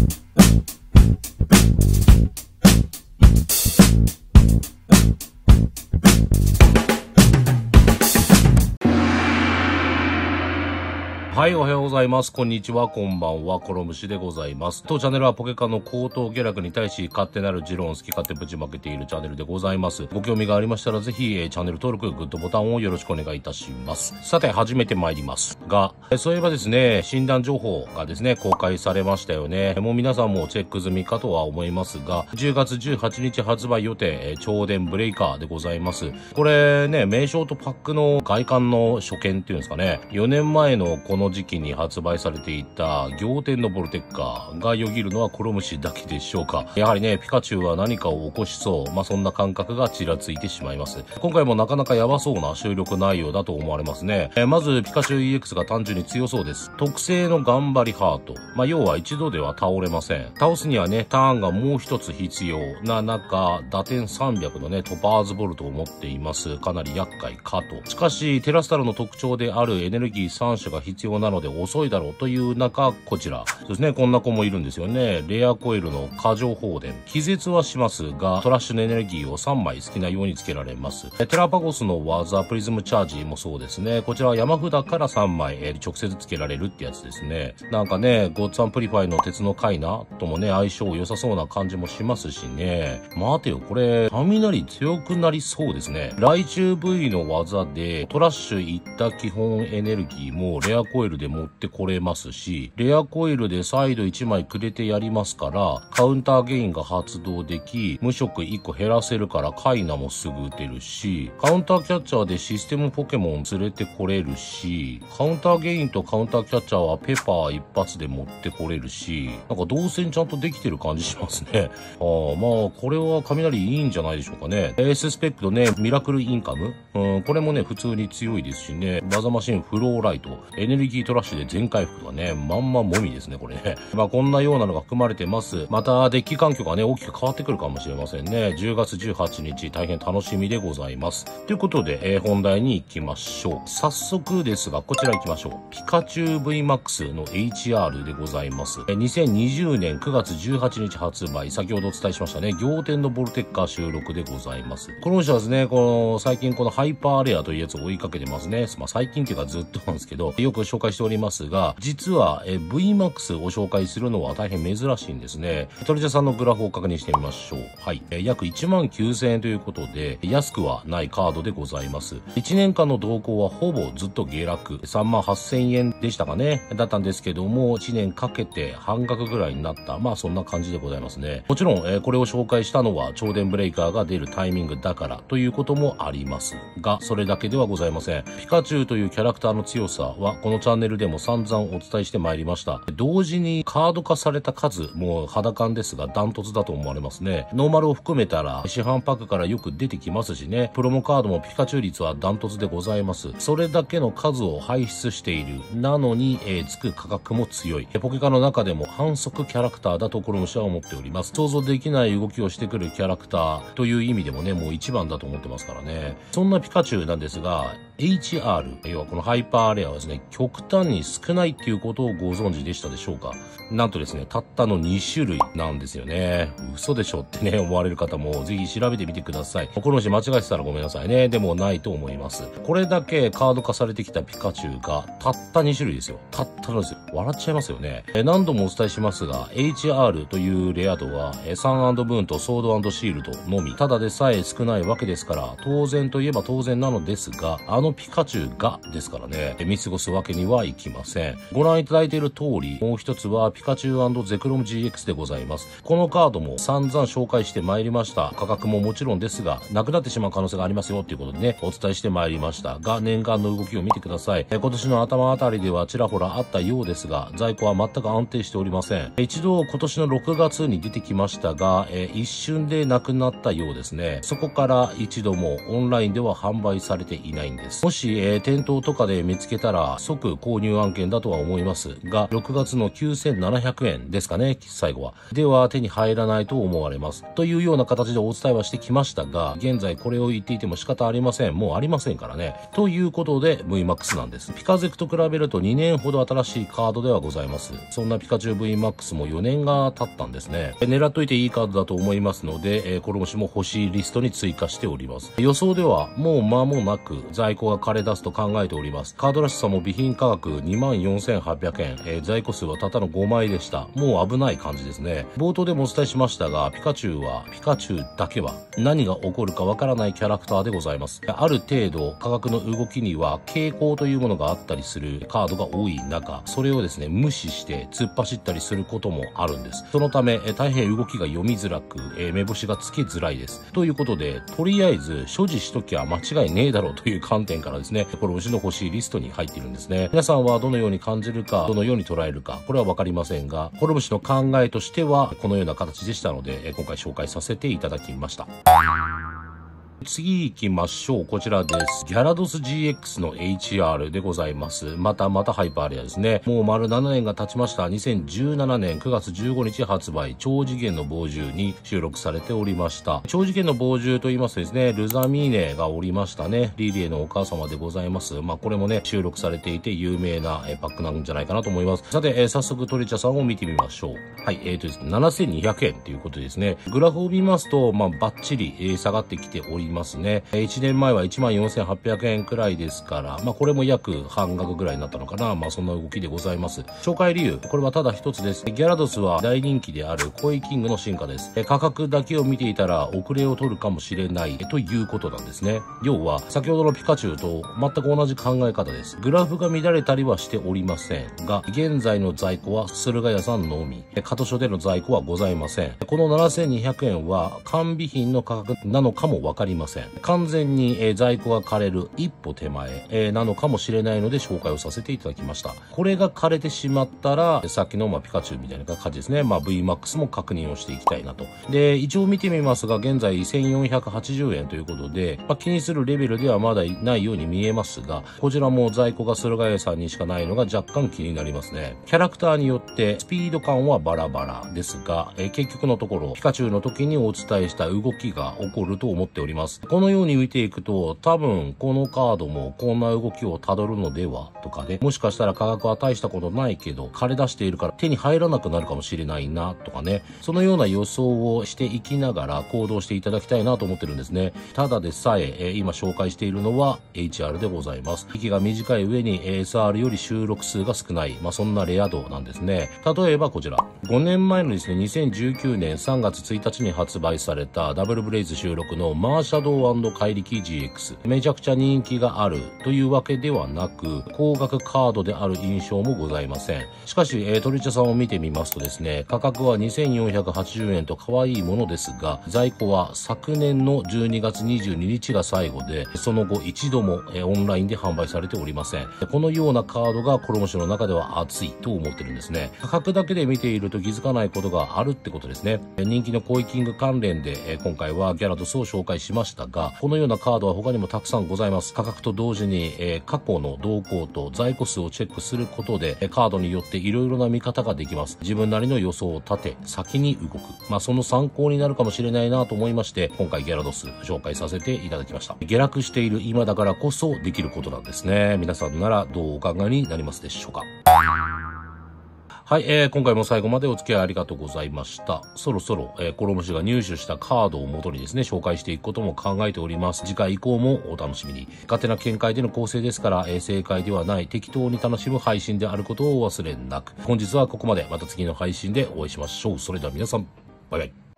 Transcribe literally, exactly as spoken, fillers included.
はい、おはようございます。こんにちは、こんばんは、コロムシでございます。当チャンネルはポケカの高騰下落に対し勝手なる持論を好き勝手ぶちまけているチャンネルでございます。ご興味がありましたらぜひ、えー、チャンネル登録、グッドボタンをよろしくお願いいたします。さて、始めてまいりますが、えー、そういえばですね、診断情報がですね、公開されましたよね。もう皆さんもチェック済みかとは思いますが、じゅうがつじゅうはちにち発売予定、えー、超電ブレイカーでございます。これね、名称とパックの外観の初見っていうんですかね、よねんまえのこの時期に発売されていた仰天のボルテッカーがよぎるのはコロムシだけでしょうか。やはりね、ピカチュウは何かを起こしそう、まあそんな感覚がちらついてしまいます。今回もなかなかヤバそうな収録内容だと思われますね。えー、まずピカチュウ イーエックス が単純に強そうです。特製の頑張りハート、まあ要は一度では倒れません。倒すにはね、ターンがもう一つ必要な中、打点さんびゃくのねトパーズボルトを持っています。かなり厄介かと。しかしテラスタルの特徴であるエネルギーさん種が必要なので遅いだろうという中、こちらそうですね、こんな子もいるんですよね。レアコイルの過剰放電、気絶はしますがトラッシュのエネルギーをさんまい好きなようにつけられます。テラパゴスの技プリズムチャージもそうですね。こちらは山札からさんまい、えー、直接つけられるってやつですね。なんかね、ゴッツアンプリファイの鉄のカイナともね相性良さそうな感じもしますしね。待てよ、これ雷強くなりそうですね。雷中 V の技でトラッシュいった基本エネルギーもレアコイルで持ってこれますし、レアコイルでサイドいちまいくれてやりますからカウンターゲインが発動でき、無色いっこ減らせるからカイナもすぐ打てるし、カウンターキャッチャーでシステムポケモン連れてこれるし、カウンターゲインとカウンターキャッチャーはペパー一発で持ってこれるし、なんか動線ちゃんとできてる感じしますね。あー、まあこれは雷いいんじゃないでしょうかね。エーススペックとねミラクルインカム、うん、これもね普通に強いですしね。技マシンフローライト、エネルギートラッシュで全回復がねまんまもみですね、これね。まあこんなようなのが含まれてます。またデッキ環境がね大きく変わってくるかもしれませんね。じゅうがつじゅうはちにち大変楽しみでございます。ということで、えー、本題に行きましょう。早速ですがこちら行きましょう。ピカチュウ ブイマックス の エイチアール でございます。にせんにじゅうねんくがつじゅうはちにち発売、先ほどお伝えしましたね、仰天のボルテッカー収録でございます。この人はですね、この最近このハイパーレアというやつを追いかけてますね。まあ最近っていうかずっとなんですけど、よく紹介しておりますが、実はえ ブイマックス を紹介するのは大変珍しいんですね。トリジャさんのグラフを確認してみましょう。はい。え約いちまんきゅうせんえんということで、安くはないカードでございます。いちねんかんの動向はほぼずっと下落。さんまんはっせんえんでしたかね。だったんですけども、いちねんかけて半額ぐらいになった。まあそんな感じでございますね。もちろん、えー、これを紹介したのは超電ブレイカーが出るタイミングだからということもありますが、それだけではございません。ピカチュウというキャラクターの強さはこのチャンネルでも散々お伝えしてまいりました。同時にカード化された数も肌感ですがダントツだと思われますね。ノーマルを含めたら市販パックからよく出てきますしね。プロモカードもピカチュウ率はダントツでございます。それだけの数を輩出している。なのに、えー、つく価格も強い。ポケカの中でも反則キャラクターだとコロムシは思っております。想像できない動きをしてくるキャラクターという意味でもね、もう一番だと思ってますからね。そんなピカチュウなんですが、エイチアール、要はこのハイパーレアはですね、極端に少ないっていうことをご存知でしたでしょうか。なんとですね、たったのにしゅるいなんですよね。嘘でしょってね、思われる方もぜひ調べてみてください。この人間違えてたらごめんなさいね。でもないと思います。これだけカード化されてきたピカチュウがたったにしゅるいですよ。たったのですよ。笑っちゃいますよね。え何度もお伝えしますが、エイチアール というレア度はサン&ブーンとソード&シールドのみ。ただでさえ少ないわけですから、当然といえば当然なのですが、あのピカチュウがですからね、見過ごすわけにはいきません。ご覧いただいている通り、もう一つはピカチュウ&ゼクロム ジーエックス でございます。このカードも散々紹介してまいりました。価格ももちろんですが、なくなってしまう可能性がありますよっていうことでね、お伝えしてまいりましたが、年間の動きを見てください。今年の頭あたりではちらほらあったようですが、在庫は全く安定しておりません。一度今年のろくがつに出てきましたが、え一瞬でなくなったようですね。そこから一度もオンラインでは販売されていないんです。もし、えー、店頭とかで見つけたら即購購入案件だとは思いますが、ろくがつのきゅうせんななひゃくえんですかね、最後は。では手に入らないと思われます。というような形でお伝えはしてきましたが、現在これを言っていても仕方ありません。もうありませんからね。ということで ブイマックス なんです。ピカゼクと比べるとにねんほど新しいカードではございます。そんなピカチュウ ブイマックス もよねんが経ったんですね。狙っといていいカードだと思いますので、えー、これもしも欲しいリストに追加しております。予想ではもう間もなく在庫が枯れ出すと考えております。カードらしさも備品価格 にまんよんせんはっぴゃくえん、えー、在庫数はたったのごまいでした。もう危ない感じですね。冒頭でもお伝えしましたが、ピカチュウは、ピカチュウだけは何が起こるかわからないキャラクターでございます。ある程度価格の動きには傾向というものがあったりするカードが多い中、それをですね、無視して突っ走ったりすることもあるんです。そのため、え大変動きが読みづらく、え目星がつきづらいです。ということで、とりあえず所持しときゃ間違いねえだろうという観点からですね、コロムシの欲しいリストに入っているんですね。皆さんはどのように感じるか、どのように捉えるか、これはわかりませんが、コロムシの考えとしてはこのような形でしたので、今回紹介させていただきました。次行きましょう。こちらです。ギャラドス ジーエックス の エイチアール でございます。またまたハイパーレアですね。もう丸ななねんが経ちました。にせんじゅうななねんくがつじゅうごにち発売、超次元の猛獣に収録されておりました。超次元の猛獣と言いますとですね、ルザミーネがおりましたね。リリエのお母様でございます。まあこれもね、収録されていて有名なパックなんじゃないかなと思います。さて、えー、早速トリチャさんを見てみましょう。はい、えーとですね、ななせんにひゃくえんということですね。グラフを見ますと、まあバッチリ、えー、下がってきておりますね。いちねんまえはいちまんよんせんはっぴゃくえんくらいですから、まあこれも約半額ぐらいになったのかな。まあそんな動きでございます。紹介理由、これはただ一つです。ギャラドスは大人気であるコイキングの進化です。価格だけを見ていたら遅れを取るかもしれないということなんですね。要は先ほどのピカチュウと全く同じ考え方です。グラフが乱れたりはしておりませんが、現在の在庫は駿河屋さんのみ、カトショでの在庫はございません。このななせんにひゃくえんは完備品の価格なのかもわかりません。完全に、えー、在庫が枯れる一歩手前、えー、なのかもしれないので紹介をさせていただきました。これが枯れてしまったら、さっきの、まあ、ピカチュウみたいな感じですね。まあ、ブイマックス も確認をしていきたいなと。で、一応見てみますが、現在せんよんひゃくはちじゅうえんということで、まあ、気にするレベルではまだないように見えますが、こちらも在庫が駿河屋さんにしかないのが若干気になりますね。キャラクターによってスピード感はバラバラですが、えー、結局のところ、ピカチュウの時にお伝えした動きが起こると思っております。このように見ていくと、多分このカードもこんな動きをたどるのではとかね、もしかしたら価格は大したことないけど枯れ出しているから手に入らなくなるかもしれないなとかね、そのような予想をしていきながら行動していただきたいなと思ってるんですね。ただでさええー、今紹介しているのは エイチアール でございます。息が短い上に エスアール より収録数が少ない、まあそんなレア度なんですね。例えばこちらごねんまえのですね、にせんじゅうきゅうねんさんがつついたちに発売されたダブルブレイズ収録のマーシャドウ&怪力 ジーエックス、めちゃくちゃ人気があるというわけではなく、高額カードである印象もございません。しかし、えー、トリチャさんを見てみますとですね、価格はにせんよんひゃくはちじゅうえんと可愛いものですが、在庫は昨年のじゅうにがつにじゅうににちが最後で、その後一度も、えー、オンラインで販売されておりません。このようなカードがコロモシの中では熱いと思ってるんですね。価格だけで見ていると気づかないことがあるってことですね。人気のコイキング関連で、えー、今回はギャラドスを紹介しましたが、このようなカードは他にもたくさんございます。価格と同時に、えー、過去の動向と在庫数をチェックすることで、カードによっていろいろな見方ができます。自分なりの予想を立て、先に動く。まあその参考になるかもしれないなと思いまして、今回ギャラドス紹介させていただきました。下落している今だからこそできることなんですね。皆さんならどうお考えになりますでしょうか。はい、えー、今回も最後までお付き合いありがとうございました。そろそろ、えー、コロムシが入手したカードを元にですね、紹介していくことも考えております。次回以降もお楽しみに。勝手な見解での構成ですから、えー、正解ではない、適当に楽しむ配信であることをお忘れなく。本日はここまで。また次の配信でお会いしましょう。それでは皆さん、バイバイ。